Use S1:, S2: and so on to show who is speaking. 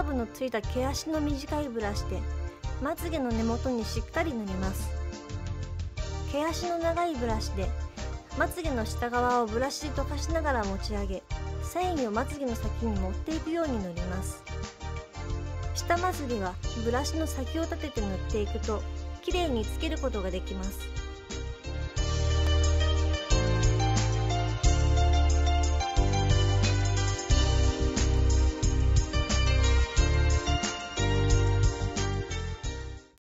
S1: ブのついた毛足の短いブラシでまつげの根元にしっかり塗ります。毛足の長いブラシでまつげの下側をブラシで溶かしながら持ち上げ、繊維をまつげの先に持っていくように塗ります。下まつげはブラシの先を立てて塗っていくときれいにつけることができます。